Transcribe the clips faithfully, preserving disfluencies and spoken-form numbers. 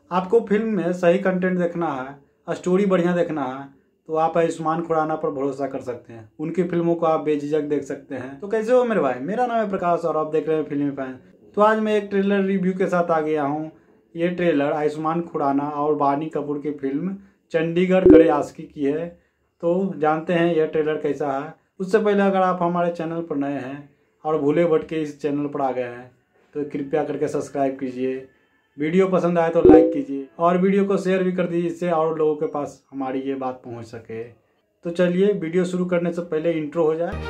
आपको फिल्म में सही कंटेंट देखना है, स्टोरी बढ़िया देखना है, तो आप आयुष्मान खुराना पर भरोसा कर सकते हैं। उनकी फिल्मों को आप बेझिझक देख सकते हैं। तो कैसे हो मेरे भाई, मेरा नाम है प्रकाश और आप देख रहे हैं फिल्मी फैन। तो आज मैं एक ट्रेलर रिव्यू के साथ आ गया हूँ। ये ट्रेलर आयुष्मान खुराना और बानी कपूर की फिल्म चंडीगढ़ खड़े आशिकी की है। तो जानते हैं यह ट्रेलर कैसा है। उससे पहले अगर आप हमारे चैनल पर नए हैं और भूले भटके इस चैनल पर आ गए हैं तो कृपया करके सब्सक्राइब कीजिए। वीडियो पसंद आए तो लाइक कीजिए और वीडियो को शेयर भी कर दीजिए, इससे और लोगों के पास हमारी ये बात पहुंच सके। तो चलिए वीडियो शुरू करने से पहले इंट्रो हो जाए।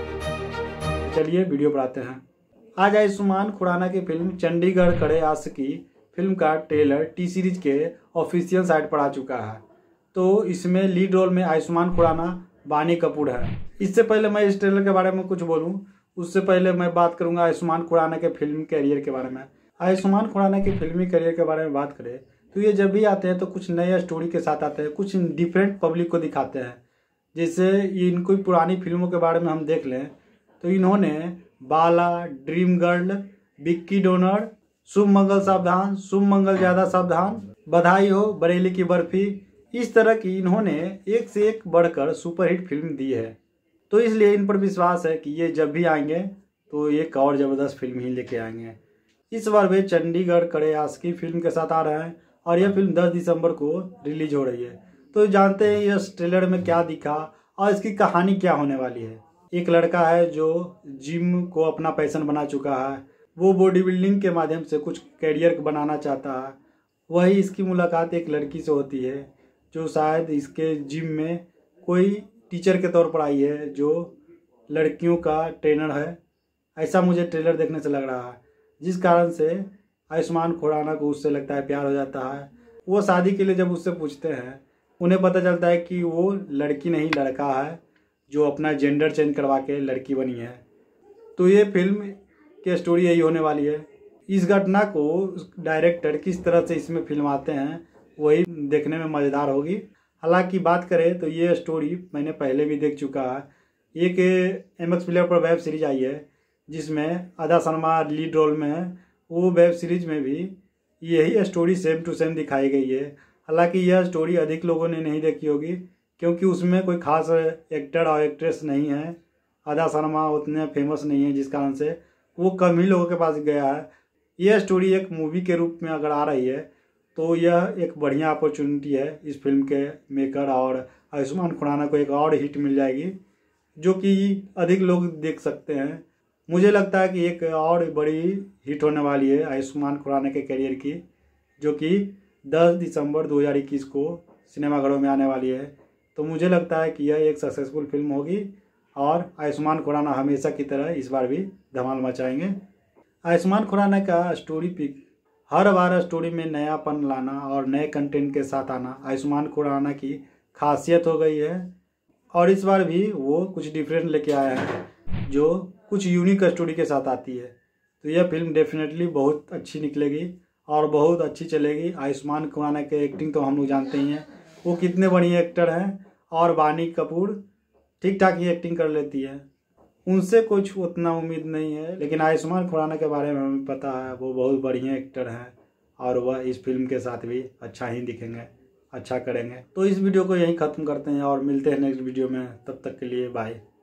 चलिए वीडियो पर आते हैं। आज आयुष्मान खुराना की फिल्म चंडीगढ़ खड़े आशिकी फिल्म का ट्रेलर टी सीरीज के ऑफिशियल साइट पर आ चुका है। तो इसमें लीड रोल में आयुष्मान खुराना, बानी कपूर है। इससे पहले मैं इस ट्रेलर के बारे में कुछ बोलूँ, उससे पहले मैं बात करूंगा आयुष्मान खुराना के फिल्म कैरियर के बारे में। आयुष्मान खुराना की फिल्मी करियर के बारे में बात करें तो ये जब भी आते हैं तो कुछ नए स्टोरी के साथ आते हैं, कुछ डिफरेंट पब्लिक को दिखाते हैं। जैसे इनको पुरानी फिल्मों के बारे में हम देख लें तो इन्होंने Bala, dream girl, Vicky donor, Shubh Mangal Saavdhan, Shubh मंगल ज्यादा सावधान, बधाई हो, बरेली की बर्फी, इस तरह की इन्होंने एक से एक बढ़कर सुपरहिट फिल्म दी है। तो इसलिए इन पर विश्वास है कि ये जब भी आएंगे तो एक और जबरदस्त फिल्म ही लेके आएंगे। इस बार वे चंडीगढ़ खड़े आशिकी फिल्म के साथ आ रहे हैं और यह फिल्म दस दिसंबर को रिलीज हो रही है। तो जानते हैं इस ट्रेलर में क्या दिखा और इसकी कहानी क्या होने वाली है। एक लड़का है जो जिम को अपना पैशन बना चुका है। वो बॉडी बिल्डिंग के माध्यम से कुछ करियर बनाना चाहता है। वही इसकी मुलाकात एक लड़की से होती है जो शायद इसके जिम में कोई टीचर के तौर पर आई है, जो लड़कियों का ट्रेनर है। ऐसा मुझे ट्रेलर देखने से लग रहा है, जिस कारण से आयुष्मान खुराना को उससे लगता है प्यार हो जाता है। वो शादी के लिए जब उससे पूछते हैं उन्हें पता चलता है कि वो लड़की नहीं लड़का है जो अपना जेंडर चेंज करवा के लड़की बनी है। तो ये फिल्म की स्टोरी यही होने वाली है। इस घटना को डायरेक्टर किस तरह से इसमें फिल्माते हैं वही देखने में मज़ेदार होगी। हालांकि बात करें तो ये स्टोरी मैंने पहले भी देख चुका है। एक एम एक्स प्लेयर पर वेब सीरीज आई है जिसमें आदा शर्मा लीड रोल में है। वो वेब सीरीज में भी यही स्टोरी सेम टू सेम दिखाई गई है। हालांकि यह स्टोरी अधिक लोगों ने नहीं देखी होगी क्योंकि उसमें कोई खास एक्टर और एक्ट्रेस नहीं है। आदा शर्मा उतने फेमस नहीं है, जिस कारण से वो कम ही लोगों के पास गया है। यह स्टोरी एक मूवी के रूप में अगर आ रही है तो यह एक बढ़िया अपॉर्चुनिटी है इस फिल्म के मेकर, और आयुष्मान खुराना को एक और हिट मिल जाएगी जो कि अधिक लोग देख सकते हैं। मुझे लगता है कि एक और बड़ी हिट होने वाली है आयुष्मान खुराना के करियर की, जो कि दस दिसंबर दो हज़ार इक्कीस को सिनेमाघरों में आने वाली है। तो मुझे लगता है कि यह एक सक्सेसफुल फिल्म होगी और आयुष्मान खुराना हमेशा की तरह इस बार भी धमाल मचाएंगे। आयुष्मान खुराना का स्टोरी पिक हर बार स्टोरी में नयापन लाना और नए कंटेंट के साथ आना आयुष्मान खुराना की खासियत हो गई है। और इस बार भी वो कुछ डिफरेंट लेके आया है जो कुछ यूनिक स्टोरी के साथ आती है। तो यह फिल्म डेफिनेटली बहुत अच्छी निकलेगी और बहुत अच्छी चलेगी। आयुष्मान खुराना के एक्टिंग तो हम लोग जानते ही हैं, वो कितने बढ़िया एक्टर हैं, और बानी कपूर ठीक ठाक ही एक्टिंग कर लेती है। उनसे कुछ उतना उम्मीद नहीं है, लेकिन आयुष्मान खुराना के बारे में हमें पता है वो बहुत बढ़िया एक्टर हैं और वह इस फिल्म के साथ भी अच्छा ही दिखेंगे, अच्छा करेंगे। तो इस वीडियो को यहीं ख़त्म करते हैं और मिलते हैं नेक्स्ट वीडियो में। तब तक के लिए बाय।